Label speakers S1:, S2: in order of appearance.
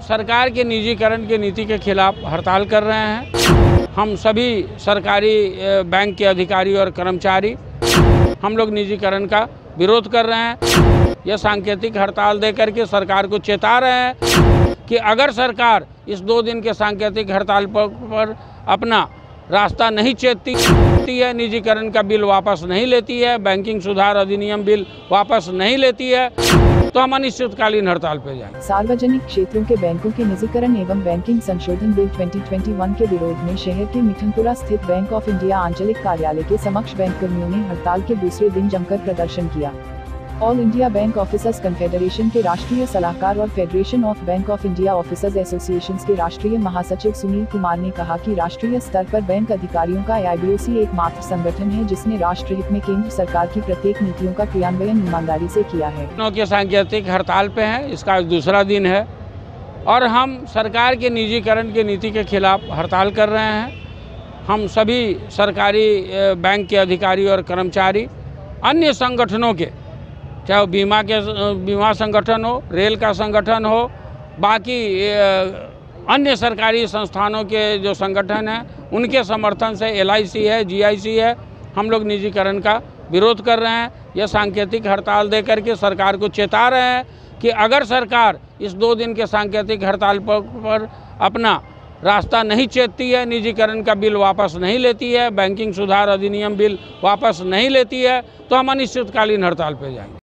S1: सरकार के निजीकरण की नीति के खिलाफ हड़ताल कर रहे हैं। हम सभी सरकारी बैंक के अधिकारी और कर्मचारी हम लोग निजीकरण का विरोध कर रहे हैं। यह सांकेतिक हड़ताल देकर के सरकार को चेता रहे हैं कि अगर सरकार इस 2 दिन के सांकेतिक हड़ताल पर अपना रास्ता नहीं चेतती है, निजीकरण का बिल वापस नहीं लेती है, बैंकिंग सुधार अधिनियम बिल वापस नहीं लेती है, तो हम अनिश्चितकालीन हड़ताल पे जाएंगे।
S2: सार्वजनिक क्षेत्रों के बैंकों के निजीकरण एवं बैंकिंग संशोधन बिल 2021 के विरोध में शहर के मिठनपुरा स्थित बैंक ऑफ इंडिया आंचलिक कार्यालय के समक्ष बैंक कर्मियों ने हड़ताल के दूसरे दिन जमकर प्रदर्शन किया। All India bank officers confederation के राष्ट्रीय सलाहकार और federation of bank of India officers association के राष्ट्रीय महासचिव सुनील कुमार ने कहा कि राष्ट्रीय स्तर पर बैंक अधिकारियों का AIBOC एकमात्र संगठन है जिसने राष्ट्रहित में केंद्र सरकार की प्रत्येक नीतियों का क्रियान्वयन ईमानदारी से किया है।
S1: के सांकेतिक हड़ताल पे है, इसका दूसरा दिन है और हम सरकार के निजीकरण की नीति के खिलाफ हड़ताल कर रहे हैं। हम सभी सरकारी बैंक के अधिकारी और कर्मचारी अन्य संगठनों के, चाहे वो बीमा संगठन हो, रेल का संगठन हो, बाकी अन्य सरकारी संस्थानों के जो संगठन हैं उनके समर्थन से LIC है, GIC है, हम लोग निजीकरण का विरोध कर रहे हैं। यह सांकेतिक हड़ताल देकर के सरकार को चेता रहे हैं कि अगर सरकार इस 2 दिन के सांकेतिक हड़ताल पर अपना रास्ता नहीं चेतती है, निजीकरण का बिल वापस नहीं लेती है, बैंकिंग सुधार अधिनियम बिल वापस नहीं लेती है, तो हम अनिश्चितकालीन हड़ताल पर जाएंगे।